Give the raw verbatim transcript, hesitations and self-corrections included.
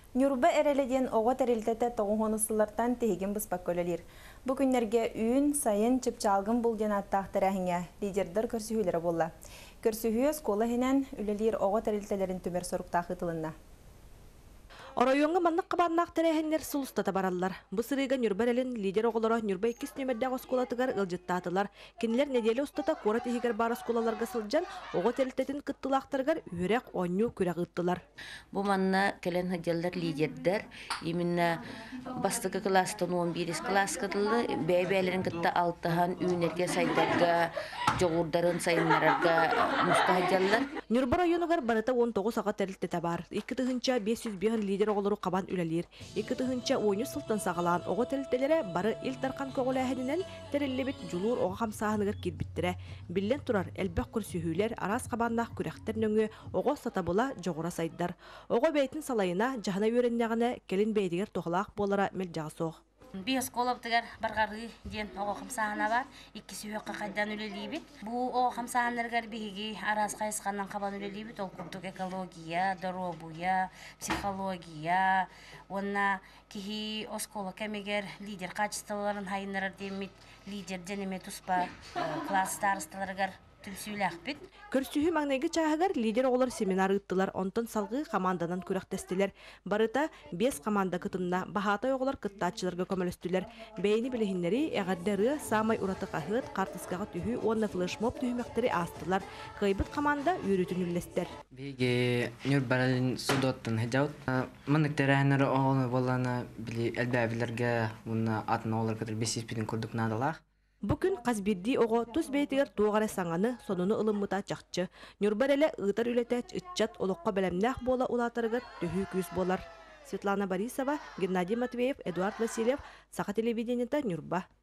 Нюрба эреледен оға тәрелтеті тоғынғонысылардан тегін бұспақ көлелер. Бүгінлерге үйін сайын чыпчалғын бұлден аттақтыр әңе лидердер көрсіхүйлері болла. Көрсіхүй скола хенен үлелер оға тәрелтелерін төмер сұрықтағы тылынна. Оройонга маннак кабаннак терехендер сулустата бараллар. Бу сырыга Нюрберелин лидер оголоро Нюрба икки нөмердәге осколатыгар ылжыттатылар. Кинилер неделе устата кора тихигер бар осколаларга сылжан ого телтетин кыттылактыргар үрек онню күрәк ыттылар. Бу манна келен хаҗаллар лидердер. Именно бастыгы класстан он бир класс кытылды. Бәйбәләрен кытта алтыхан үйнерге сайдарга, жогурдарын сайыннарга мустахаҗаллар. Нюрба районугар барыта он тогуз ага телтете бар. икки тыгынча беш жүз беш лидер оголору кабан үлелер. икки тыгынча он үч сылтан сагалан ого телтелере бары ил таркан көголәһенен тереллебит жулур ого хамсаһыныгар кирбиттире. Биллен турар элбәк күрсүһүләр арас кабаннак күрәктер нөңгө ого сатабыла жогура сайдар. Ого бәйтин салайына жахана үреннәгенә келин бәйдигер тохлак болара мел жагсох. Биос колоптыгар баргары ден ого хамсаһына бар. Иккиси хөккә кайдан үлелибит. Бу ого хамсаһыннаргар биги арас кайсканнан кабан үлелибит. Ол курдук экология, дорогуя, психология, онна кихи оскола кемегер лидер качестволарын хайнарар демит, лидер денеме туспа класс старосталаргар түлсүйләхбит. Көрсүһү маңнайгы чаһагар лидер олар семинар ыттылар, онтон салгы команданан күрәктестелер. Барыта бес команда кытынна бахатай оголар кыттаачыларга көмөлөстүләр. Бәйни билехиннери эгәддәре самай ураты кахыт картыскага түһү онна флешмоб түһмәктери астылар. Кайбыт команда үрүтүнүллестер. Биге Нюрберелин судоттан хәҗәүт. Маны терәһнәре оголны болана били элбәбиләргә уна атны олар кытыр бес жүз бидин күрдүк надалах. Бүкүн Казбирди ого туз бейтигер тугара саңаны сонуну ылыммыта чакчы. Нюрбереле ыытар үлетәч ытчат олоққа белемнәх бола улатырыгар төһү күз болар. Светлана Борисова, Геннадий Матвеев, Эдуард Васильев, Саха телевидениета Нюрба.